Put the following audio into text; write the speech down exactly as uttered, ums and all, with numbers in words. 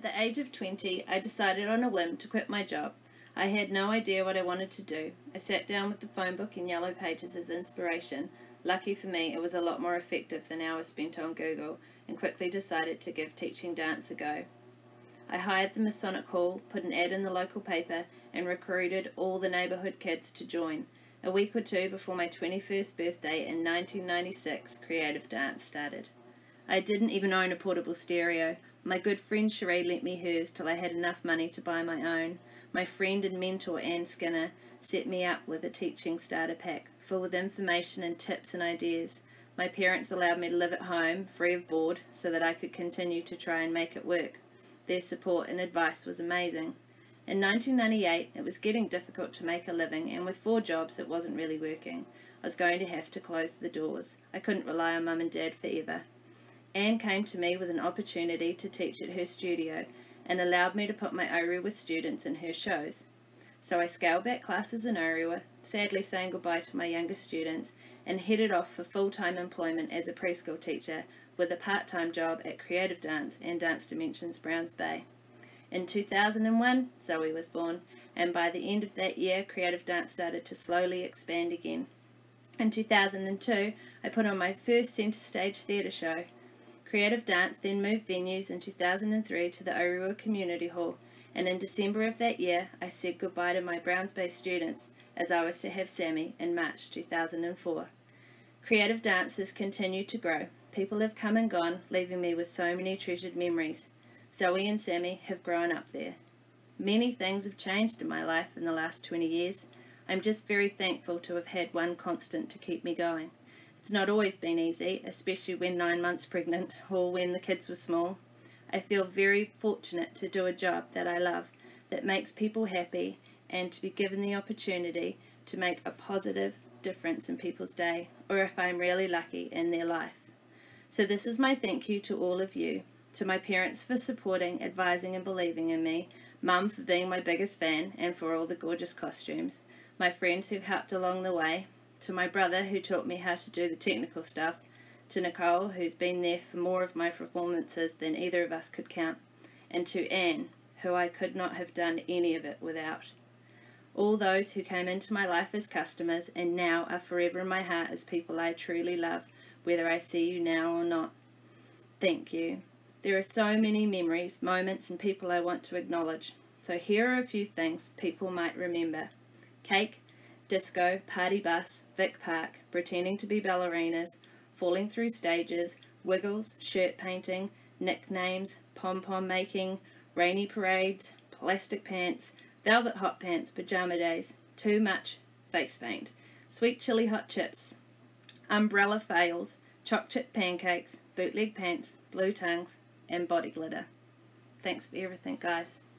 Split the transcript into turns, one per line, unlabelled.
the age of twenty, I decided on a whim to quit my job. I had no idea what I wanted to do. I sat down with the phone book and Yellow Pages as inspiration. Lucky for me, it was a lot more effective than hours spent on Google, and quickly decided to give teaching dance a go. I hired the Masonic Hall, put an ad in the local paper, and recruited all the neighbourhood kids to join. A week or two before my twenty-first birthday in nineteen ninety-six, Creative Dance started. I didn't even own a portable stereo. My good friend Sheree lent me hers till I had enough money to buy my own. My friend and mentor Ann Skinner set me up with a teaching starter pack, full with information and tips and ideas. My parents allowed me to live at home, free of board, so that I could continue to try and make it work. Their support and advice was amazing. In nineteen ninety-eight, it was getting difficult to make a living, and with four jobs it wasn't really working. I was going to have to close the doors. I couldn't rely on Mum and Dad forever. Anne came to me with an opportunity to teach at her studio and allowed me to put my Orewa students in her shows. So I scaled back classes in Orewa, sadly saying goodbye to my younger students, and headed off for full-time employment as a preschool teacher with a part-time job at Creative Dance and Dance Dimensions Browns Bay. In two thousand one, Zoe was born, and by the end of that year, Creative Dance started to slowly expand again. In two thousand two, I put on my first centre stage theatre show. Creative Dance then moved venues in two thousand three to the Orewa Community Hall, and in December of that year, I said goodbye to my Browns Bay students as I was to have Sammy in March two thousand four. Creative Dance has continued to grow. People have come and gone, leaving me with so many treasured memories. Zoe and Sammy have grown up there. Many things have changed in my life in the last twenty years. I'm just very thankful to have had one constant to keep me going. It's not always been easy, especially when nine months pregnant or when the kids were small. I feel very fortunate to do a job that I love, that makes people happy, and to be given the opportunity to make a positive difference in people's day, or if I'm really lucky, in their life. So this is my thank you to all of you, to my parents for supporting, advising and believing in me, Mum for being my biggest fan and for all the gorgeous costumes, my friends who've helped along the way, to my brother who taught me how to do the technical stuff, to Nicole who's been there for more of my performances than either of us could count, and to Anne, who I could not have done any of it without. All those who came into my life as customers and now are forever in my heart as people I truly love, whether I see you now or not. Thank you. There are so many memories, moments and people I want to acknowledge. So here are a few things people might remember. Cake, disco, party bus, Vic Park, pretending to be ballerinas, falling through stages, wiggles, shirt painting, nicknames, pom-pom making, rainy parades, plastic pants, velvet hot pants, pajama days, too much, face paint, sweet chili hot chips, umbrella fails, choc chip pancakes, bootleg pants, blue tongues, and body glitter. Thanks for everything, guys.